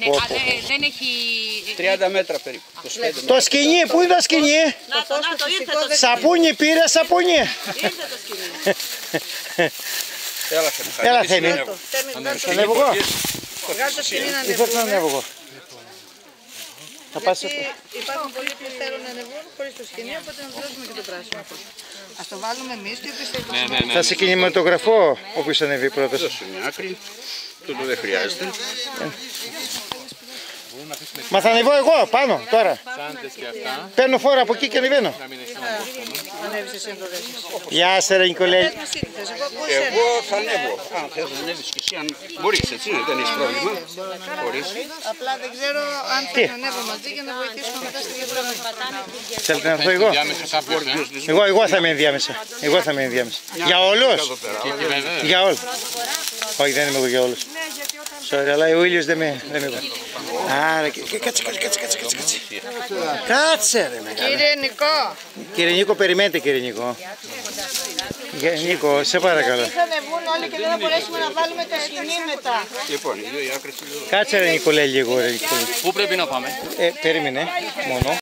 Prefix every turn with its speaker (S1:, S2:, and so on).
S1: Ναι, δεν έχει...
S2: 30 μέτρα περίπου.
S3: Το σκηνή, πού είναι το σκηνή?
S1: Να το ήρθε το σκηνή.
S3: Σαπούνι πήρε, σαπούνι.
S1: Ήρθε το σκηνή.
S3: Έλα Θέμη. Ανέβω εγώ.
S4: Βγάλει το σκηνή να
S3: Τι θες να ανέβω εγώ?
S4: Γιατί υπάρχουν πολλοί που θέλουν να ανεβούν χωρίς το σκηνή, οπότε να δώσουμε και το πράσινο. Ας το βάλουμε εμείς και πιστεύω.
S3: Θα σε κινηματογραφώ όποιος ανεβεί πρώτος.
S2: Δώσω μια άκρη. Τούτο δεν χρειάζεται.
S3: Μα θα ανεβώ εγώ πάνω τώρα. Παίρνω φόρα από εκεί και ανεβαίνω.
S4: Ανέβεις εσύ το δέσεις.
S3: Γεια σας ρε Νικολέη.
S2: Εγώ θα ανέβω. Αν θες να ανέβεις και εσύ, αν μπορείς έτσι, δεν έχεις πρόβλημα. Χωρίς.
S4: Απλά δεν ξέρω αν θα το ανέβω μαζί για να βοηθήσουμε μετά στη διαδρομή.
S3: Θέλετε να έρθω εγώ? Εγώ θα είμαι ενδιάμεσα. Εγώ θα είμαι ενδιάμεσα. Για όλους? Για όλους. Όχι, δεν είμαι εγώ για όλους. Sorry, αλλά ο ήλιος δεν με εγώ. Άρα, κάτσε. Κάτσε ρε μεγάλε.
S4: Κύριε Νικό.
S3: Κύριε Νίκο, περιμένετε κύριε Νίκο. Νίκο, σε παρακαλώ.
S4: Θα ανεβούν όλοι και δεν θα μπορέσουμε να βάλουμε το σκηνή μετά.
S2: Λοιπόν, οι δύο άκρες.
S3: Κάτσε ρε Νικολέ λίγο ρε Νικολέ.
S5: Πού πρέπει να πάμε?
S3: Περίμενε μόνο.